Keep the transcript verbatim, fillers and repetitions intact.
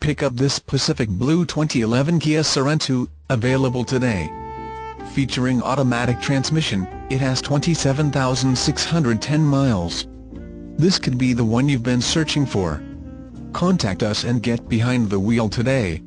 pick up this Pacific Blue twenty eleven Kia Sorento, available today. Featuring automatic transmission, it has twenty-seven thousand six hundred ten miles. This could be the one you've been searching for. Contact us and get behind the wheel today.